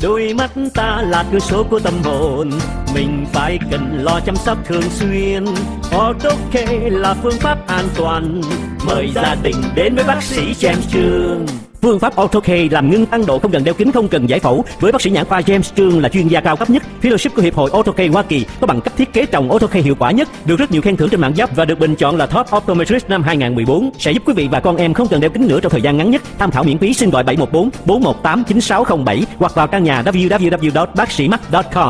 Đôi mắt ta là cửa sổ của tâm hồn, mình phải cần lo chăm sóc thường xuyên. Ortho-K là phương pháp an toàn, mời gia đình đến với bác sĩ James Trương. Phương pháp Ortho-K làm ngưng tăng độ, không cần đeo kính, không cần giải phẫu. Với bác sĩ nhãn khoa James Trương là chuyên gia cao cấp nhất, fellowship của Hiệp hội Ortho-K Hoa Kỳ, có bằng cấp thiết kế trồng Ortho-K hiệu quả nhất, được rất nhiều khen thưởng trên mạng giáp và được bình chọn là Top Optometrist năm 2014, sẽ giúp quý vị và con em không cần đeo kính nữa trong thời gian ngắn nhất. Tham khảo miễn phí xin gọi 714 418 9607 hoặc vào trang nhà www.bác-sĩ-mắt.com.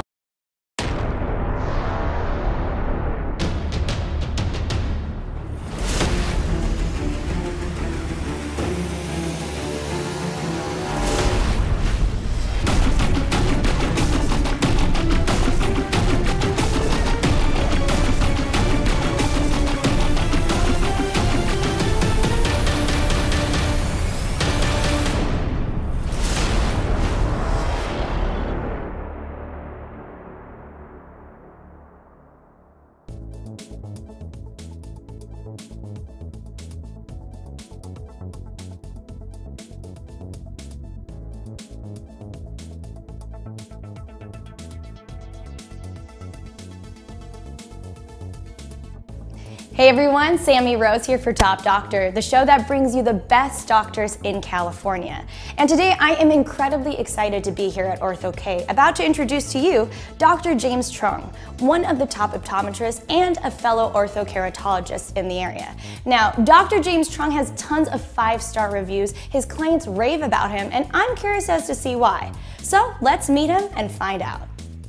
Hey everyone, Sammy Rose here for Top Doctor, the show that brings you the best doctors in California. And today I am incredibly excited to be here at Ortho-K, about to introduce to you Dr. James Trung, one of the top optometrists and a fellow orthokeratologist in the area. Now, Dr. James Trung has tons of 5-star reviews, his clients rave about him, and I'm curious as to see why. So let's meet him and find out.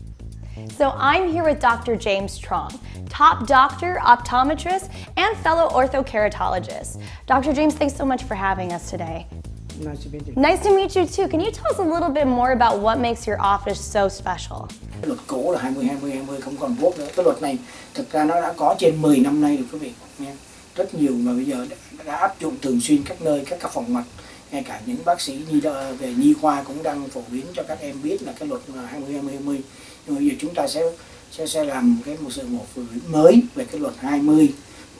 So I'm here with Dr. James Trung, top doctor, optometrist, and fellow orthokeratologist. Dr. James, thanks so much for having us today. Nice to meet you. Nice to meet you too. Can you tell us a little bit more about what makes your office so special? Cái luật cũ là 20-20-20 không còn vote nữa. Cái luật này thực ra nó đã có trên 10 năm nay rồi quý vị nha. Rất nhiều mà bây giờ đã áp dụng thường xuyên các nơi, các phòng mạch. Ngay cả những bác sĩ về nhi khoa cũng đang phổ biến cho các em biết là cái luật 20-20-20. Nhưng bây giờ chúng ta sẽ làm một sự mới về cái luật 20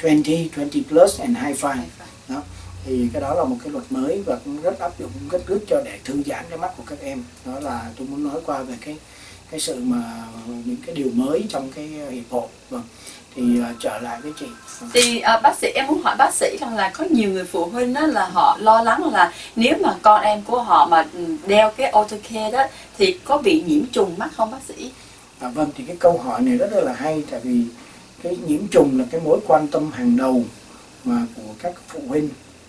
plus and high five. Đó. Thì cái đó là một cái luật mới và cũng rất áp dụng, rất good cho để thư giãn cái mắt của các em. Đó là tôi muốn nói qua về cái sự mà những cái điều mới trong cái hiệp hội. Vâng. Thì trở lại với chị. Thì bác sĩ, em muốn hỏi bác sĩ rằng là có nhiều người phụ huynh đó là họ lo lắng là nếu mà con em của họ mà đeo cái Ortho-K đó thì có bị nhiễm trùng mắt không bác sĩ? Vâng, thì cái câu hỏi này rất là hay, tại vì cái nhiễm trùng là cái mối quan tâm hàng đầu mà của các phụ huynh.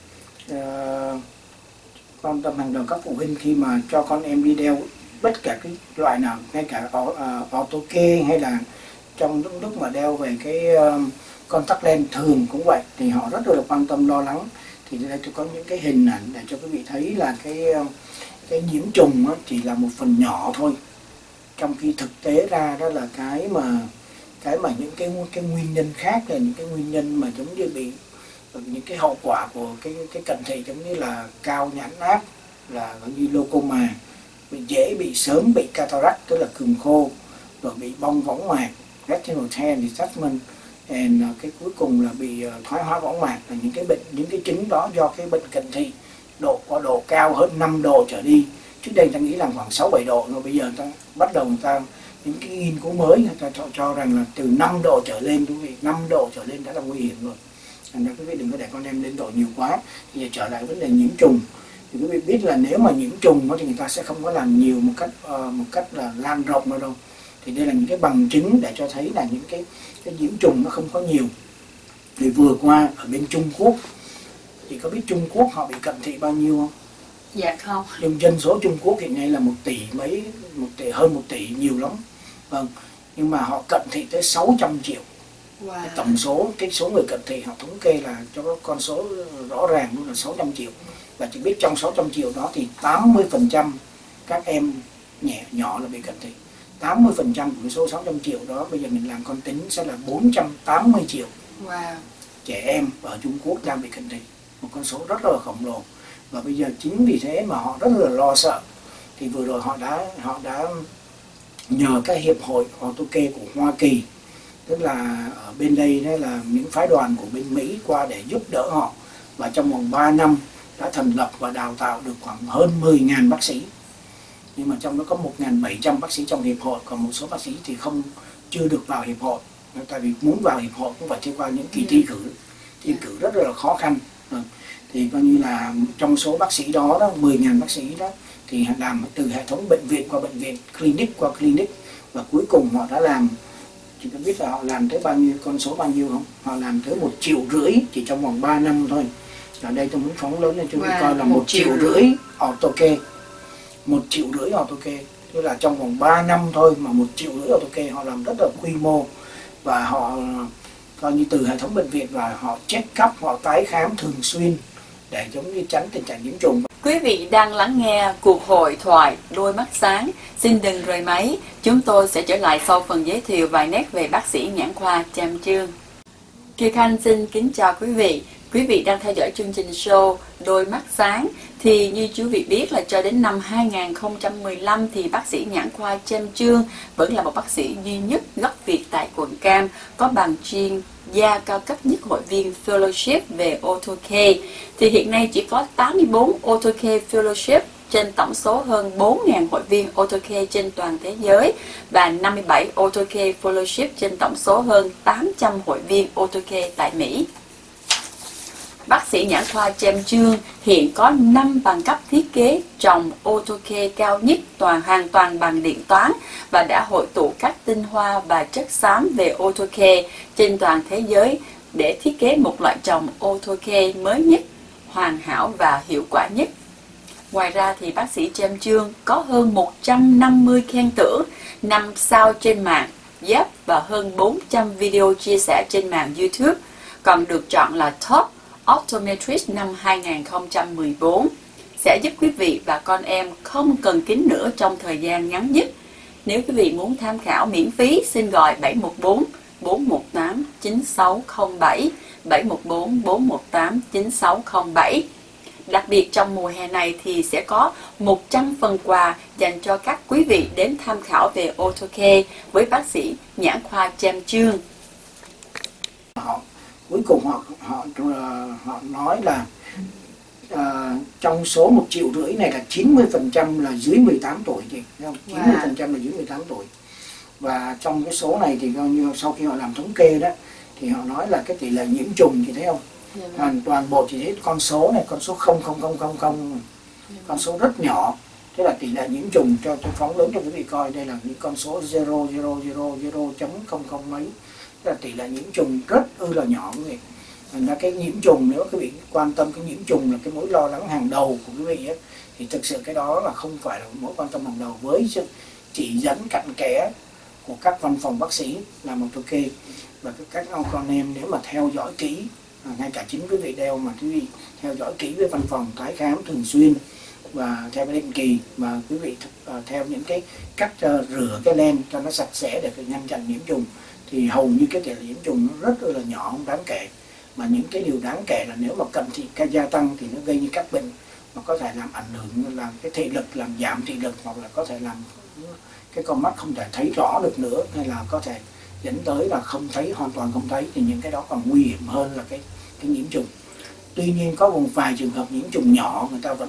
Quan tâm hàng đầu các phụ huynh khi mà cho con em đi đeo bất cả cái loại nào, ngay cả Ortho-K hay là trong lúc mà đeo về cái contact lens thường cũng vậy, thì họ rất là quan tâm lo lắng. Thì đây tôi có những cái hình ảnh để cho quý vị thấy là cái nhiễm trùng chỉ là một phần nhỏ thôi, trong khi thực tế ra đó là cái mà những cái nguyên nhân khác, là những cái nguyên nhân mà giống như bị những cái hậu quả của cái cận thị, giống như là cao nhãn áp, là gần như glaucoma, dễ bị sớm bị cataract tức là cường khô, rồi bị bong võng mạc retinal tear detachment, and cái cuối cùng là bị thoái hóa võng mạc, là những cái chứng đó do cái bệnh cận thị có độ cao hơn 5 độ trở đi. Trước đây ta nghĩ là khoảng 6-7 độ, rồi bây giờ ta bắt đầu những cái nghiên cứu mới người ta cho rằng là từ 5 độ trở lên, quý vị, 5 độ trở lên đã là nguy hiểm rồi. Thành ra quý vị đừng có để con em lên độ nhiều quá. Bây giờ trở lại vấn đề nhiễm trùng, thì quý vị biết là nếu mà nhiễm trùng thì người ta sẽ không có làm nhiều một cách là lan rộng nữa đâu. Thì đây là những cái bằng chứng để cho thấy là những cái nhiễm trùng nó không có nhiều. Thì vừa qua ở bên Trung Quốc, thì có biết Trung Quốc họ bị cận thị bao nhiêu không? Dạ không. Nhưng dân số Trung Quốc hiện nay là hơn 1 tỷ, nhiều lắm. Vâng. Nhưng mà họ cận thị tới 600 triệu. Wow. Cái số người cận thị họ thống kê là cho con số rõ ràng luôn là 600 triệu. Và chỉ biết trong 600 triệu đó thì 80% các em nhỏ là bị cận thị. 80% của cái số 600 triệu đó bây giờ mình làm con tính sẽ là 480 triệu. Wow. Trẻ em ở Trung Quốc đang bị cận thị. Một con số rất là khổng lồ. Và bây giờ chính vì thế mà họ rất là lo sợ. Thì vừa rồi họ đã nhờ cái hiệp hội Ortho-K của Hoa Kỳ, tức là ở bên đây là những phái đoàn của bên Mỹ qua để giúp đỡ họ, và trong vòng 3 năm đã thành lập và đào tạo được khoảng hơn 10.000 bác sĩ. nhưng mà trong đó có 1.700 bác sĩ trong hiệp hội, còn một số bác sĩ thì chưa được vào hiệp hội, tại vì muốn vào hiệp hội cũng phải trải qua những kỳ thi cử rất là khó khăn. Thì coi như là trong số bác sĩ đó 10.000 bác sĩ đó thì làm từ hệ thống bệnh viện qua bệnh viện, clinic qua clinic, và cuối cùng họ đã làm, chị có biết là họ làm tới bao nhiêu, con số bao nhiêu không? Họ làm tới 1,5 triệu chỉ trong vòng 3 năm thôi. Ở đây tôi muốn phóng lớn lên cho quý vị coi là 1,5 triệu AutoCare, 1,5 triệu AutoCare, tức là trong vòng 3 năm thôi mà 1,5 triệu AutoCare họ làm rất là quy mô, và họ coi như từ hệ thống bệnh viện và họ check up, họ tái khám thường xuyên để giống như tránh tình trạng nhiễm trùng. Quý vị đang lắng nghe cuộc hội thoại Đôi mắt sáng. Xin đừng rời máy. Chúng tôi sẽ trở lại sau phần giới thiệu vài nét về bác sĩ nhãn khoa Trâm Chương. Kiều Khanh xin kính chào quý vị. Quý vị đang theo dõi chương trình show Đôi mắt sáng. Thì như quý vị biết là cho đến năm 2015 thì bác sĩ nhãn khoa Trâm Chương vẫn là một bác sĩ duy nhất gốc Việt tại quận Cam, có bằng chuyên gia cao cấp nhất hội viên Fellowship về AutoCare. Thì hiện nay chỉ có 84 AutoCare Fellowship trên tổng số hơn 4.000 hội viên AutoCare trên toàn thế giới, và 57 AutoCare Fellowship trên tổng số hơn 800 hội viên AutoCare tại Mỹ. Bác sĩ nhãn khoa Trâm Chương hiện có 5 bằng cấp thiết kế trồng AutoCare cao nhất hoàn toàn bằng điện toán, và đã hội tụ các tinh hoa và chất xám về AutoCare trên toàn thế giới để thiết kế một loại trồng AutoCare mới nhất, hoàn hảo và hiệu quả nhất. Ngoài ra thì bác sĩ Trâm Chương có hơn 150 khen thưởng, 5 sao trên mạng Yelp và hơn 400 video chia sẻ trên mạng YouTube, còn được chọn là Top Optometrist năm 2014, sẽ giúp quý vị và con em không cần kính nữa trong thời gian ngắn nhất. Nếu quý vị muốn tham khảo miễn phí, xin gọi 714 418 9607, 714 418 9607. Đặc biệt trong mùa hè này thì sẽ có 100 phần quà dành cho các quý vị đến tham khảo về AutoCare với bác sĩ nhãn khoa Trâm Chương. Cuối cùng họ nói là trong số 1,5 triệu này là 90% là dưới 18 tuổi, thì 90% là dưới 18 tuổi. Và trong cái số này thì coi như sau khi họ làm thống kê đó thì họ nói là cái tỷ lệ nhiễm trùng, chị thấy không? Toàn bộ chỉ thấy con số này, con số 0,0000, con số rất nhỏ. Thế là tỷ lệ nhiễm trùng, cho tôi phóng lớn cho quý vị coi, đây là những con số 0,000 mấy. Tức là tỷ lệ nhiễm trùng rất là nhỏ quý vị. Thành ra cái nhiễm trùng, nếu quý vị quan tâm cái nhiễm trùng là cái mối lo lắng hàng đầu của quý vị ấy, thì thực sự cái đó là không phải là mối quan tâm hàng đầu, với sự chỉ dẫn cặn kẽ của các văn phòng bác sĩ làm AutoCare. Và các con em nếu mà theo dõi kỹ, ngay cả chính quý vị đeo mà quý vị theo dõi kỹ với văn phòng tái khám thường xuyên và theo định kỳ, mà quý vị theo những cái cách rửa cái len cho nó sạch sẽ để ngăn chặn nhiễm trùng, thì hầu như cái tỷ lệ nhiễm trùng nó rất là nhỏ, không đáng kể. Mà những cái điều đáng kể là nếu mà cận thị gia tăng thì nó gây như các bệnh mà có thể làm ảnh hưởng, làm cái thị lực, làm giảm thị lực, hoặc là có thể làm cái con mắt không thể thấy rõ được nữa, hay là có thể dẫn tới là không thấy, hoàn toàn không thấy, thì những cái đó còn nguy hiểm hơn là cái nhiễm trùng. Tuy nhiên có một vài trường hợp nhiễm trùng nhỏ, người ta vẫn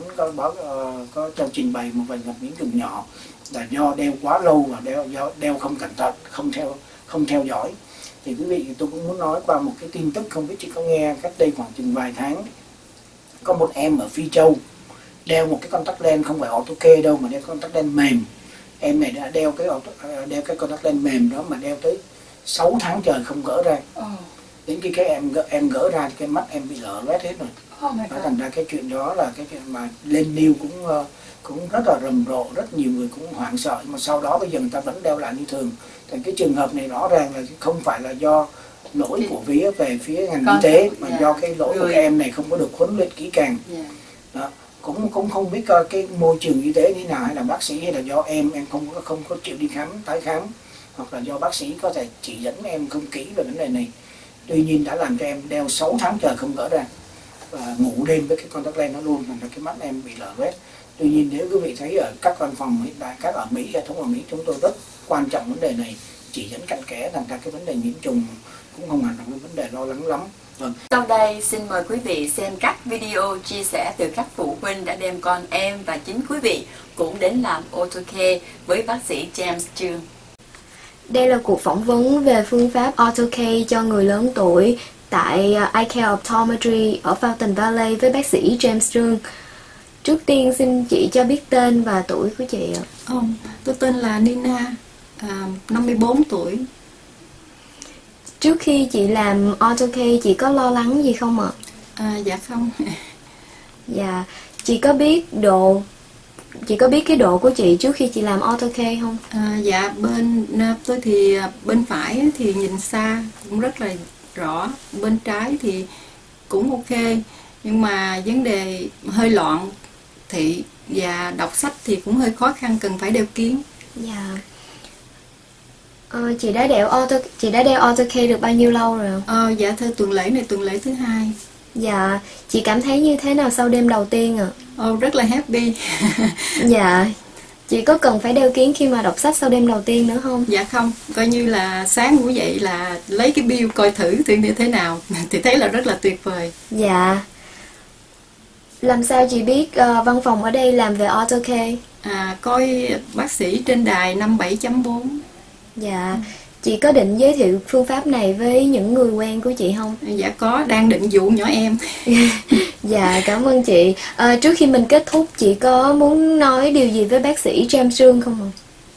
có trong trình bày một vài trường hợp nhiễm trùng nhỏ là do đeo quá lâu và đeo không cẩn thận, không theo dõi. Thì quý vị, tôi cũng muốn nói qua một cái tin tức, không biết chị có nghe, cách đây khoảng chừng vài tháng có một em ở Phi Châu đeo một cái contact lens, không phải AutoCare đâu mà đeo contact lens mềm. Em này đã đeo cái contact lens mềm đó mà đeo tới 6 tháng trời không gỡ ra. Đến khi cái em gỡ ra thì cái mắt em bị lở loét hết rồi. Thành ra cái chuyện đó là cái chuyện mà lên news cũng rất là rầm rộ, rất nhiều người cũng hoảng sợ, mà sau đó bây giờ người ta vẫn đeo lại như thường. Thì cái trường hợp này rõ ràng là không phải là do lỗi của về phía ngành y tế, mà do cái lỗi của các em này không có được huấn luyện kỹ càng. Đó. Cũng không biết cái môi trường y tế như nào, hay là bác sĩ, hay là do em không có chịu đi tái khám, hoặc là do bác sĩ có thể chỉ dẫn em không kỹ về vấn đề này. Tuy nhiên đã làm cho em đeo 6 tháng trời không gỡ ra, và ngủ đêm với cái contact lens nó luôn, thành ra cái mắt em bị lở loét. Tuy nhiên nếu quý vị thấy ở các văn phòng hiện tại, các ở Mỹ, hệ thống ở Mỹ chúng tôi rất quan trọng vấn đề này, chỉ dẫn cặn kẽ, thành ra cái vấn đề nhiễm trùng cũng không hẳn là cái vấn đề lo lắng lắm. Sau đây xin mời quý vị xem các video chia sẻ từ các phụ huynh đã đem con em và chính quý vị cũng đến làm AutoCare với bác sĩ James Trương. Đây là cuộc phỏng vấn về phương pháp AutoCare cho người lớn tuổi tại iCare Optometry ở Fountain Valley với bác sĩ James Trương. Trước tiên xin chị cho biết tên và tuổi của chị ạ. Tôi tên là Nina, 54 tuổi. Trước khi chị làm AutoCare chị có lo lắng gì không ạ? Dạ không. Dạ, chị có biết cái độ của chị trước khi chị làm AutoCare không? Dạ, tôi thì bên phải thì nhìn xa cũng rất là rõ, bên trái thì cũng ok, nhưng mà vấn đề hơi loạn thị và đọc sách thì cũng hơi khó khăn, cần phải đeo kiếng. Dạ. Chị đã đeo AutoCare được bao nhiêu lâu rồi? Dạ thưa, tuần lễ này tuần lễ thứ 2. Dạ, chị cảm thấy như thế nào sau đêm đầu tiên ạ? Rất là happy. Dạ, chị có cần phải đeo kiếng khi mà đọc sách sau đêm đầu tiên nữa không? Dạ không, coi như là sáng ngủ dậy là lấy cái bill coi thử như thế nào thì thấy là rất là tuyệt vời. Dạ. Làm sao chị biết văn phòng ở đây làm về AutoCare? Coi bác sĩ trên đài 57.4. Dạ. Chị có định giới thiệu phương pháp này với những người quen của chị không? Dạ có, đang định dụ nhỏ em. Dạ, cảm ơn chị. Trước khi mình kết thúc, chị có muốn nói điều gì với bác sĩ James Trương không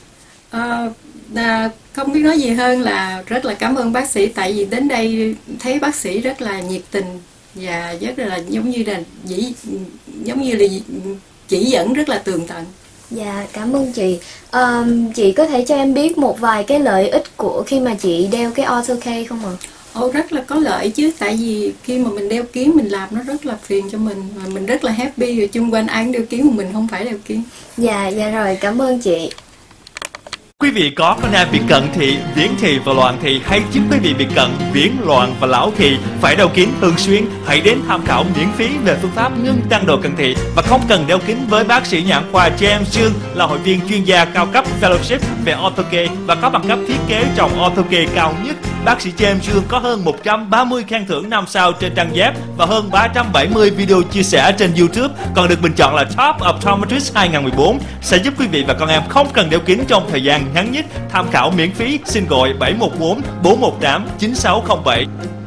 ạ? Không biết nói gì hơn là rất là cảm ơn bác sĩ, tại vì đến đây thấy bác sĩ rất là nhiệt tình và rất là giống như là chỉ dẫn rất là tường tận. Dạ, cảm ơn chị. Chị có thể cho em biết một vài cái lợi ích của khi mà chị đeo cái AutoCare không ạ? Rất là có lợi chứ, tại vì khi mà mình đeo kiếng mình làm nó rất là phiền cho mình, và mình rất là happy, rồi chung quanh ai cũng đeo kiếng mà mình không phải đeo kiếng. Dạ rồi, cảm ơn chị. Quý vị có con em bị cận thị, viễn thị và loạn thị, hay chính quý vị bị cận, viễn, loạn và lão thị phải đeo kính thường xuyên, hãy đến tham khảo miễn phí về phương pháp ngưng tăng độ cận thị và không cần đeo kính với bác sĩ nhãn khoa James Trương, là hội viên chuyên gia cao cấp Fellowship về AutoCare và có bằng cấp thiết kế trồng AutoCare cao nhất. Bác sĩ James Trương có hơn 130 khen thưởng 5 sao trên trang web và hơn 370 video chia sẻ trên YouTube, còn được bình chọn là Top Optometrist 2014, sẽ giúp quý vị và con em không cần đeo kính trong thời gian ngắn nhất. Tham khảo miễn phí, xin gọi 714 418 9607.